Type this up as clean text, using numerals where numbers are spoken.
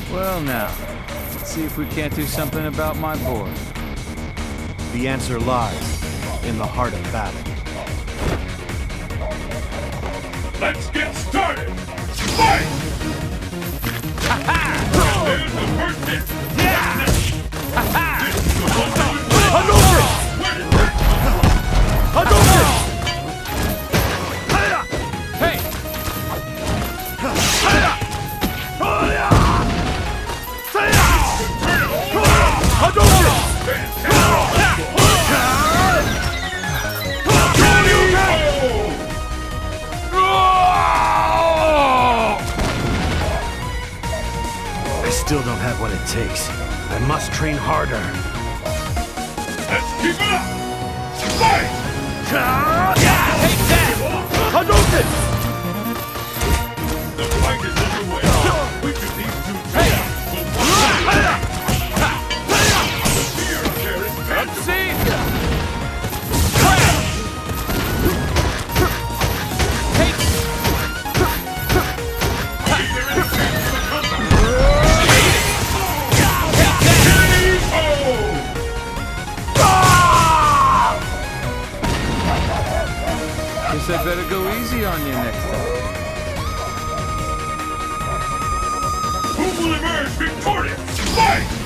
Well now, let's see if we can't do something about my board. The answer lies in the heart of battle. Let's get started! Fight! There's the first hit! Yeah! This is the one that Hadouken! Hadouken! Hey! Hadouken! I still don't have what it takes. I must train harder. Let's keep it up! Fight! Take that! Hadouken! The fight is underway. Which of these two champions will win? The fear there is Let's see! Guess I better go easy on you next time. Who will emerge victorious? Fight!